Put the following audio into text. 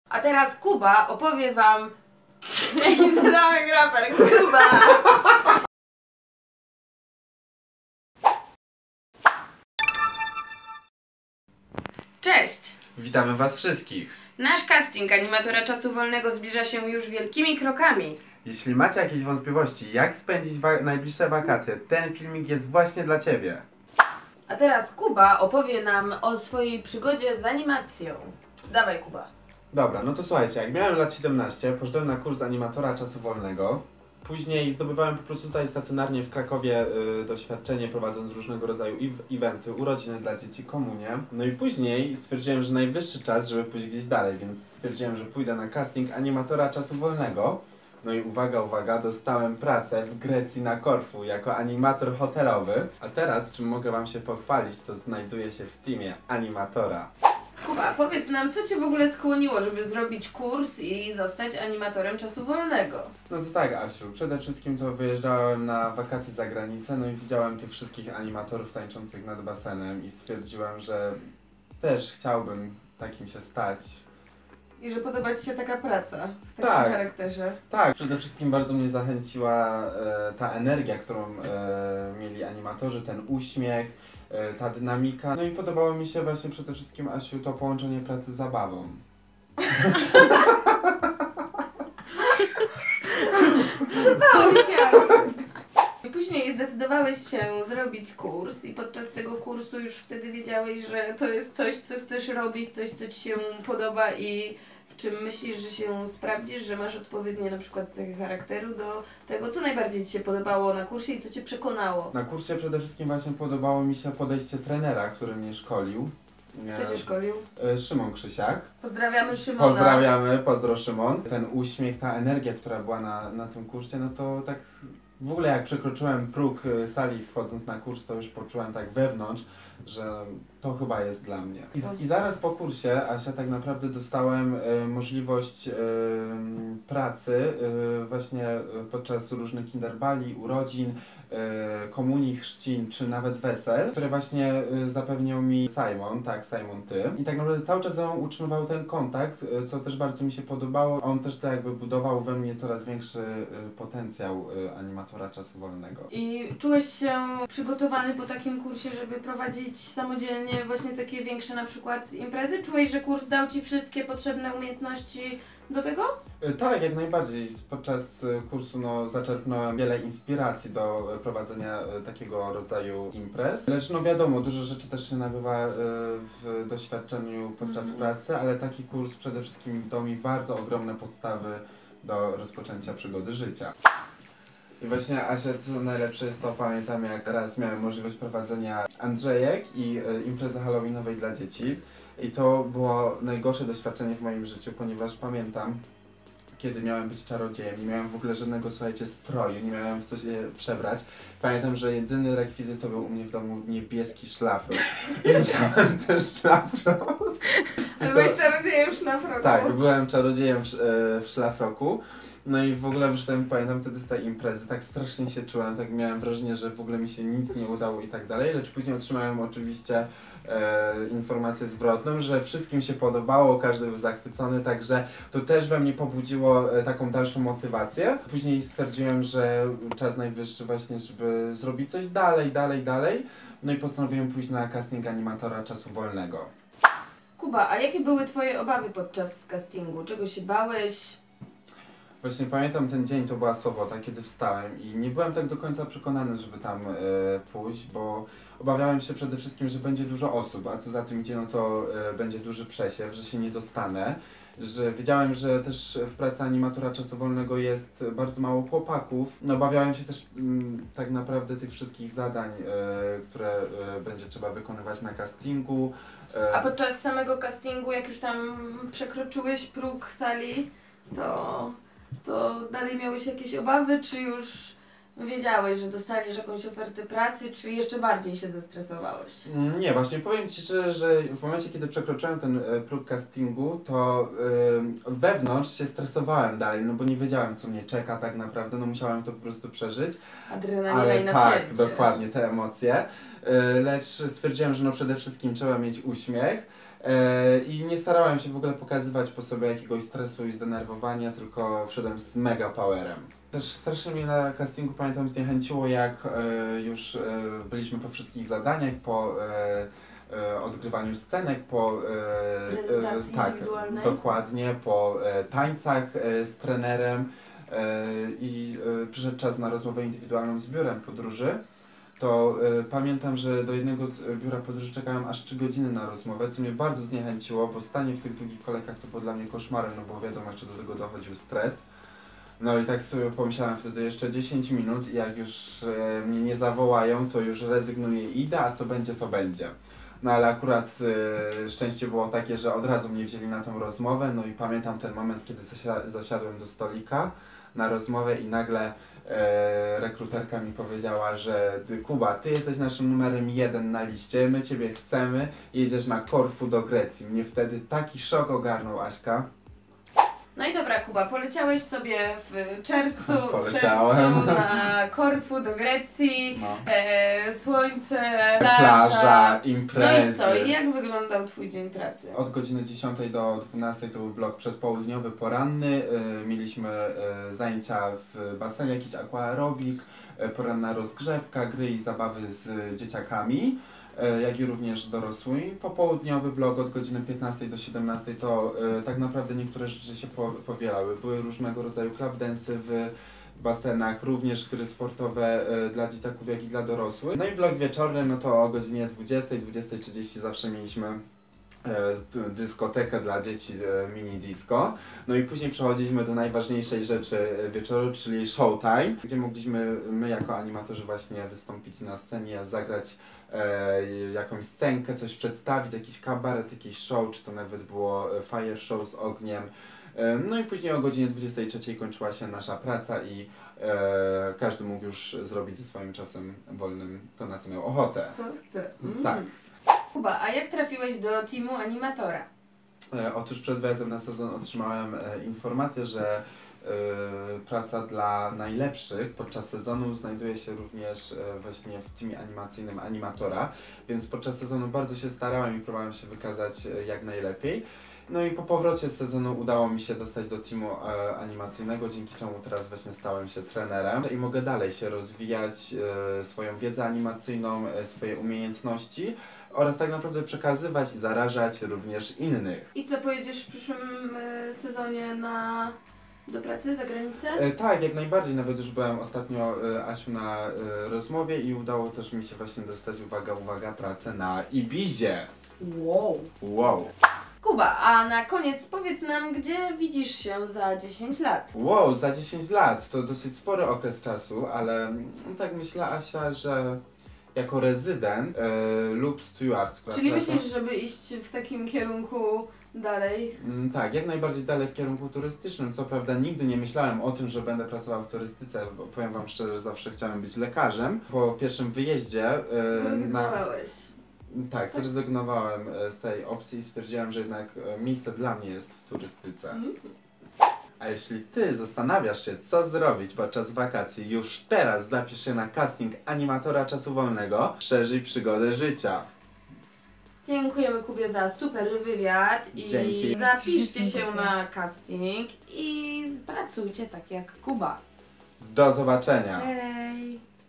A teraz Kuba opowie wam... Jaki cudowny raper, Kuba! Cześć! Witamy was wszystkich! Nasz casting animatora czasu wolnego zbliża się już wielkimi krokami. Jeśli macie jakieś wątpliwości, jak spędzić najbliższe wakacje, ten filmik jest właśnie dla ciebie. A teraz Kuba opowie nam o swojej przygodzie z animacją. Dawaj, Kuba. Dobra, no to słuchajcie, jak miałem lat 17, poszedłem na kurs animatora czasu wolnego. Później zdobywałem po prostu tutaj stacjonarnie w Krakowie doświadczenie, prowadząc różnego rodzaju eventy, urodziny dla dzieci, komunie. No i później stwierdziłem, że najwyższy czas, żeby pójść gdzieś dalej, więc stwierdziłem, że pójdę na casting animatora czasu wolnego. No i uwaga, uwaga, dostałem pracę w Grecji na Korfu jako animator hotelowy. A teraz, czym mogę wam się pochwalić, to znajduję się w teamie animatora. Kuba, powiedz nam, co cię w ogóle skłoniło, żeby zrobić kurs i zostać animatorem czasu wolnego? No to tak, Asiu, przede wszystkim to wyjeżdżałem na wakacje za granicę, no i widziałem tych wszystkich animatorów tańczących nad basenem i stwierdziłem, że też chciałbym takim się stać. I że podoba ci się taka praca w takim charakterze? Tak, przede wszystkim bardzo mnie zachęciła ta energia, którą mieli animatorzy, ten uśmiech, ta dynamika. No i podobało mi się właśnie przede wszystkim, Asiu, to połączenie pracy z zabawą. Podobało mi się, Asiu. I później zdecydowałeś się zrobić kurs i podczas tego kursu już wtedy wiedziałeś, że to jest coś, co chcesz robić, coś, co ci się podoba i w czym myślisz, że się sprawdzisz, że masz odpowiednie na przykład cechy charakteru do tego, co najbardziej ci się podobało na kursie i co cię przekonało? Na kursie przede wszystkim właśnie podobało mi się podejście trenera, który mnie szkolił. Kto cię szkolił? Szymon Krzysiak. Pozdrawiamy Szymona. Pozdrawiamy, pozdro Szymon. Ten uśmiech, ta energia, która była na tym kursie, no to tak w ogóle jak przekroczyłem próg sali wchodząc na kurs, to już poczułem tak wewnątrz, że to chyba jest dla mnie. I zaraz po kursie, Asia, tak naprawdę dostałem możliwość pracy właśnie podczas różnych kinderbali, urodzin, komunii, chrzcin, czy nawet wesel, które właśnie zapewniał mi Simon, tak, Simon Ty. I tak naprawdę cały czas ze mną utrzymywał ten kontakt, co też bardzo mi się podobało. On też tak jakby budował we mnie coraz większy potencjał animatora czasu wolnego. I czułeś się przygotowany po takim kursie, żeby prowadzić samodzielnie właśnie takie większe na przykład imprezy? Czułeś, że kurs dał ci wszystkie potrzebne umiejętności do tego? Tak, jak najbardziej. Podczas kursu zaczerpnąłem wiele inspiracji do prowadzenia takiego rodzaju imprez. Lecz no wiadomo, dużo rzeczy też się nabywa w doświadczeniu podczas pracy, ale taki kurs przede wszystkim dał mi bardzo ogromne podstawy do rozpoczęcia przygody życia. I właśnie, Asia, co najlepsze jest to, pamiętam jak raz miałem możliwość prowadzenia Andrzejek i imprezy halloweenowej dla dzieci. I to było najgorsze doświadczenie w moim życiu, ponieważ pamiętam, kiedy miałem być czarodziejem, nie miałem w ogóle żadnego, słuchajcie, stroju, nie miałem w co się przebrać. Pamiętam, że jedyny rekwizyt to był u mnie w domu niebieski szlafrok. I musiałem ten szlafrok. Ale byłeś czarodziejem w szlafroku? Tak, byłem czarodziejem w szlafroku. No i w ogóle wyszedłem, pamiętam wtedy z tej imprezy, tak strasznie się czułem, tak miałem wrażenie, że w ogóle mi się nic nie udało i tak dalej, lecz później otrzymałem oczywiście informację zwrotną, że wszystkim się podobało, każdy był zachwycony, także to też we mnie pobudziło taką dalszą motywację. Później stwierdziłem, że czas najwyższy właśnie, żeby zrobić coś dalej, no i postanowiłem pójść na casting animatora czasu wolnego. Kuba, a jakie były twoje obawy podczas castingu? Czego się bałeś? Właśnie pamiętam ten dzień, to była sobota, kiedy wstałem i nie byłem tak do końca przekonany, żeby tam pójść, bo obawiałem się przede wszystkim, że będzie dużo osób, a co za tym idzie, no to będzie duży przesiew, że się nie dostanę. Że wiedziałem, że też w pracy animatora czasu wolnego jest bardzo mało chłopaków. No, obawiałem się też tak naprawdę tych wszystkich zadań, które będzie trzeba wykonywać na castingu. A podczas samego castingu, jak już tam przekroczyłeś próg sali, to dalej miałeś jakieś obawy, czy już wiedziałeś, że dostaniesz jakąś ofertę pracy, czy jeszcze bardziej się zestresowałeś? Nie, właśnie powiem Ci szczerze, że w momencie, kiedy przekroczyłem ten próg castingu, to wewnątrz się stresowałem dalej, no bo nie wiedziałem, co mnie czeka tak naprawdę, no musiałem to po prostu przeżyć. Adrenalina i napięcie. Tak, dokładnie, te emocje. Lecz stwierdziłem, że no przede wszystkim trzeba mieć uśmiech. I nie starałem się w ogóle pokazywać po sobie jakiegoś stresu i zdenerwowania, tylko wszedłem z mega powerem. Też strasznie mnie na castingu, pamiętam, zniechęciło, jak już byliśmy po wszystkich zadaniach, po odgrywaniu scenek, po prezentacji tak, indywidualnej. dokładnie, po tańcach z trenerem i przyszedł czas na rozmowę indywidualną z biurem podróży. To pamiętam, że do jednego z biura podróży czekałem aż 3 godziny na rozmowę, co mnie bardzo zniechęciło, bo stanie w tych długich kolejkach to było dla mnie koszmarem, no bo wiadomo, jeszcze do tego dochodził stres. No i tak sobie pomyślałem wtedy jeszcze 10 minut i jak już mnie nie zawołają, to już rezygnuję i idę, a co będzie, to będzie. No ale akurat szczęście było takie, że od razu mnie wzięli na tą rozmowę, no i pamiętam ten moment, kiedy zasiadłem do stolika na rozmowę i nagle rekruterka mi powiedziała, że Kuba, ty jesteś naszym numerem 1 na liście, my ciebie chcemy, jedziesz na Korfu do Grecji. Mnie wtedy taki szok ogarnął, Aśka. No i dobra, Kuba, poleciałeś sobie w czerwcu Poleciałem. na Korfu do Grecji, No. Słońce, Plaża, imprezy. No i co? I jak wyglądał twój dzień pracy? Od godziny 10 do 12 to był blok przedpołudniowy, poranny. Mieliśmy zajęcia w basenie, jakiś aquaerobik, poranna rozgrzewka, gry i zabawy z dzieciakami, jak i również dorosłymi. Popołudniowy blok od godziny 15 do 17 to tak naprawdę niektóre rzeczy się powielały. Były różnego rodzaju club dance'y w basenach, również gry sportowe dla dzieciaków, jak i dla dorosłych. No i blok wieczorny, no to o godzinie 20, 20:30 zawsze mieliśmy dyskotekę dla dzieci, mini disco. No i później przechodziliśmy do najważniejszej rzeczy wieczoru, czyli showtime, gdzie mogliśmy my jako animatorzy właśnie wystąpić na scenie, zagrać jakąś scenkę, coś przedstawić, jakiś kabaret, jakiś show, czy to nawet było fire show z ogniem. No i później o godzinie 23 kończyła się nasza praca i każdy mógł już zrobić ze swoim czasem wolnym to, na co miał ochotę. Co chce? Tak. Kuba, a jak trafiłeś do teamu animatora? Otóż przed wyjazdem na sezon otrzymałem informację, że praca dla najlepszych podczas sezonu znajduje się również właśnie w teamie animacyjnym animatora, więc podczas sezonu bardzo się starałem i próbowałem się wykazać jak najlepiej. No i po powrocie z sezonu udało mi się dostać do teamu animacyjnego, dzięki czemu teraz właśnie stałem się trenerem i mogę dalej się rozwijać, swoją wiedzę animacyjną, swoje umiejętności oraz tak naprawdę przekazywać i zarażać również innych. I co, pojedziesz w przyszłym sezonie do pracy za granicę? Tak, jak najbardziej. Nawet już byłem ostatnio, Asiu, na rozmowie i udało też mi się właśnie dostać, uwaga, pracę na Ibizie. Wow. Kuba, a na koniec powiedz nam, gdzie widzisz się za 10 lat? Wow, za 10 lat to dosyć spory okres czasu, ale tak myślę, Asia, że jako rezydent lub steward. Czyli myślisz, żeby iść w takim kierunku dalej? Tak, jak najbardziej dalej w kierunku turystycznym. Co prawda nigdy nie myślałem o tym, że będę pracował w turystyce, bo powiem wam szczerze, że zawsze chciałem być lekarzem. Po pierwszym wyjeździe Zrezygnowałeś. Tak, zrezygnowałem z tej opcji i stwierdziłem, że jednak miejsce dla mnie jest w turystyce. A jeśli ty zastanawiasz się, co zrobić podczas wakacji, już teraz zapisz się na casting animatora czasu wolnego. Przeżyj przygodę życia. Dziękujemy Kubie za super wywiad i Dzięki. zapiszcie się na casting i pracujcie tak jak Kuba. Do zobaczenia. Hej!